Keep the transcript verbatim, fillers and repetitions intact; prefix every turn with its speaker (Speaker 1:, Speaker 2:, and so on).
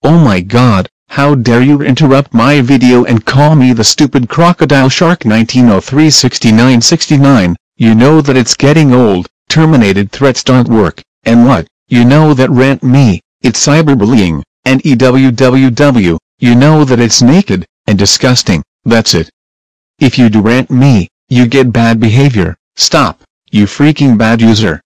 Speaker 1: Oh my god, how dare you interrupt my video and call me the stupid crocodile shark nineteen oh three sixty-nine sixty-nine, you know that it's getting old, terminated threats don't work, and what, you know that rant me, it's cyberbullying, and E W W W, you know that it's naked, and disgusting, that's it. If you do rant me, you get bad behavior, stop, you freaking bad user.